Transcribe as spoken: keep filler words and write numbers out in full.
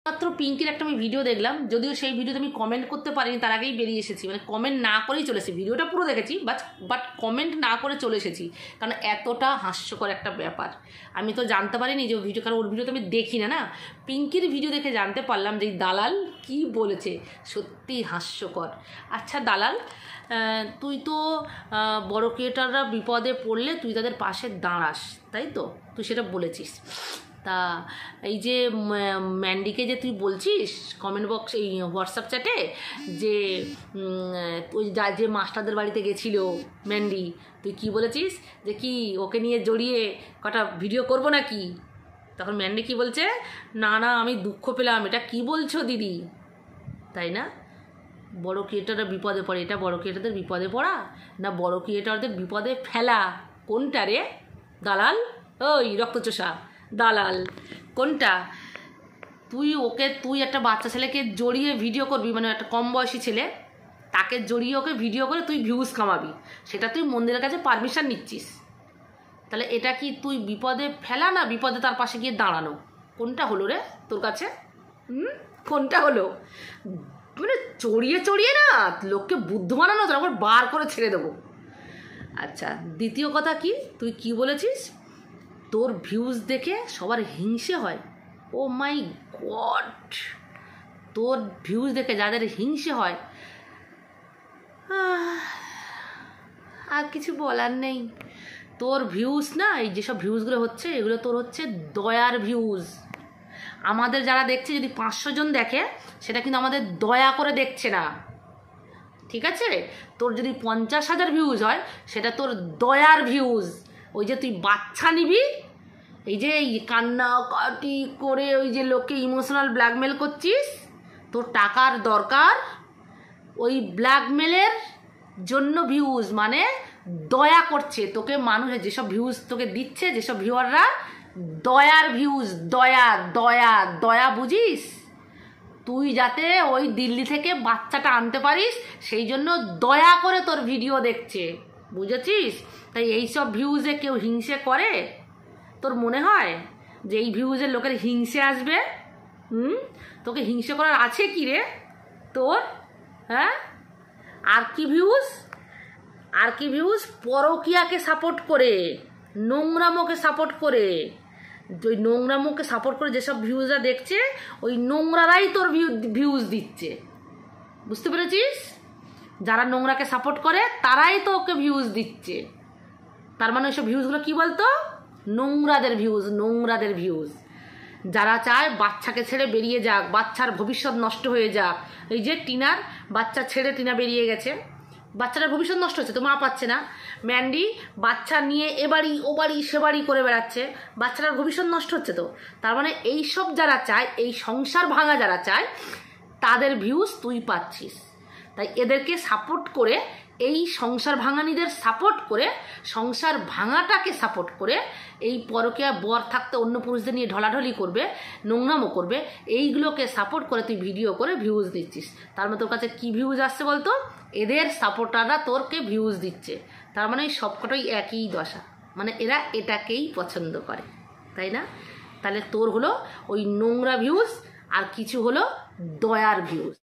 মাত্র পিঙ্কির একটা আমি ভিডিও দেখলাম, যদিও সেই ভিডিওতে আমি কমেন্ট করতে পারিনি, তার আগেই বেরিয়ে এসেছি, মানে কমেন্ট না করেই চলে এসেছি। ভিডিওটা পুরো দেখেছি বাট বাট কমেন্ট না করে চলে এসেছি, কারণ এতটা হাস্যকর একটা ব্যাপার। আমি তো জানতে পারিনি যে ভিডিও, কারণ ওর ভিডিও তো আমি দেখি না না পিঙ্কির ভিডিও দেখে জানতে পারলাম যে দালাল কি বলেছে, সত্যি হাস্যকর। আচ্ছা দালাল, তুই তো বড় ক্রিয়েটাররা বিপদে পড়লে তুই তাদের পাশে দাঁড়াস, তাই তো? তুই সেটা বলেছিস। তা এই যে ম্যান্ডিকে যে তুই বলছিস কমেন্ট বক্স, এই হোয়াটসঅ্যাপ চ্যাটে যে ওই যা যে মাস্টারদের বাড়িতে গেছিল ম্যান্ডি, তুই কি বলেছিস যে কি ওকে নিয়ে জড়িয়ে কটা ভিডিও করবো নাকি? তখন ম্যান্ডি কি বলছে, না না আমি দুঃখ পেলাম। এটা কি বলছো দিদি, তাই না? বড় ক্রিয়েটাররা বিপদে পড়ে, এটা বড় ক্রিয়েটারদের বিপদে পড়া না বড় ক্রিয়েটারদের বিপদে ফেলা? কোনটা রে দালাল? ওই রক্তচোষা দালাল, কোনটা? তুই ওকে, তুই একটা বাচ্চা ছেলেকে জড়িয়ে ভিডিও করবি, মানে একটা কম বয়সী ছেলে, তাকে জড়িয়ে ওকে ভিডিও করে তুই ভিউজ কামাবি, সেটা তুই মন্দিরের কাছে পারমিশন নিচ্ছিস। তাহলে এটা কি তুই বিপদে ফেলা না বিপদে তার পাশে গিয়ে দাঁড়ানো? কোনটা হলো রে তোর কাছে? হুম কোনটা হলো? মানে চড়িয়ে চড়িয়ে না লোককে বুদ্ধ বানানো, তারপর বার করে ছেড়ে দেবো। আচ্ছা, দ্বিতীয় কথা কি, তুই কি বলেছিস তোর ভিউজ দেখে সবার হিংসে হয়? ও মাই গড, তোর ভিউজ দেখে যাদের হিংসে হয়, আর কিছু বলার নেই। তোর ভিউজ না, এই যেসব ভিউজগুলো হচ্ছে এগুলো তোর হচ্ছে দয়ার ভিউজ। আমাদের যারা দেখছে যদি পাঁচশো জন দেখে, সেটা কিন্তু আমাদের দয়া করে দেখছে না, ঠিক আছে? তোর যদি পঞ্চাশ হাজার ভিউজ হয়, সেটা তোর দয়ার ভিউজ। ওই যে তুই বাচ্চা নিবি, এই যে কান্নাকাটি করে ওই যে লোককে ইমোশনাল ব্ল্যাকমেল করছিস, তোর টাকার দরকার, ওই ব্ল্যাকমেলের জন্য ভিউজ, মানে দয়া করছে তোকে মানুষের, যেসব ভিউজ তোকে দিচ্ছে যেসব ভিউয়াররা, দয়ার ভিউজ, দয়া দয়া দয়া বুঝিস? তুই যাতে ওই দিল্লি থেকে বাচ্চাটা আনতে পারিস, সেই জন্য দয়া করে তোর ভিডিও দেখছে, বুঝেছিস? তাই এইসব ভিউজে কেউ হিংসে করে? তোর মনে হয় যে এই ভিউজের লোকের হিংসে আসবে? হুম তোকে হিংসে করার আছে কি রে তোর? হ্যাঁ, আর কি ভিউজ, আর কি ভিউজ? পরকিয়াকে সাপোর্ট করে, নোংরামোকে সাপোর্ট করে, ওই নোংরামোকে সাপোর্ট করে যেসব ভিউজরা দেখছে, ওই নোংরারাই তোর ভিউ ভিউজ দিচ্ছে, বুঝতে পেরেছিস? যারা নোংরাকে সাপোর্ট করে তারাই তো ওকে ভিউজ দিচ্ছে। তার মানে ওইসব ভিউজগুলো কি বলতো? নোংরাদের ভিউজ, নোংরাদের ভিউজ। যারা চায় বাচ্চাকে ছেড়ে বেরিয়ে যাক, বাচ্চার ভবিষ্যৎ নষ্ট হয়ে যাক। এই যে টিনার বাচ্চা ছেড়ে টিনা বেরিয়ে গেছে, বাচ্চাটার ভবিষ্যৎ নষ্ট হচ্ছে, তো মা পাচ্ছে না। ম্যান্ডি বাচ্চা নিয়ে এ বাড়ি ও বাড়ি সে বাড়ি করে বেড়াচ্ছে, বাচ্চাটার ভবিষ্যৎ নষ্ট হচ্ছে। তো তার মানে এইসব যারা চায়, এই সংসার ভাঙা যারা চায়, তাদের ভিউজ তুই পাচ্ছিস। তাই এদেরকে সাপোর্ট করে, এই সংসার ভাঙানিদের সাপোর্ট করে, সংসার ভাঙাটাকে সাপোর্ট করে, এই পরকীয়া বর থাকতে অন্য পুরুষদের নিয়ে ঢলাঢলি করবে, নোংরামো করবে, এইগুলোকে সাপোর্ট করে তুই ভিডিও করে ভিউজ দিচ্ছিস। তার মানে তোর কাছে কী ভিউজ আসছে বলতো? এদের সাপোর্টাররা তোরকে ভিউজ দিচ্ছে। তার মানে এই সবকটাই একই দশা, মানে এরা এটাকেই পছন্দ করে, তাই না? তাহলে তোর হলো ওই নোংরা ভিউজ, আর কিছু হলো দয়ার ভিউজ।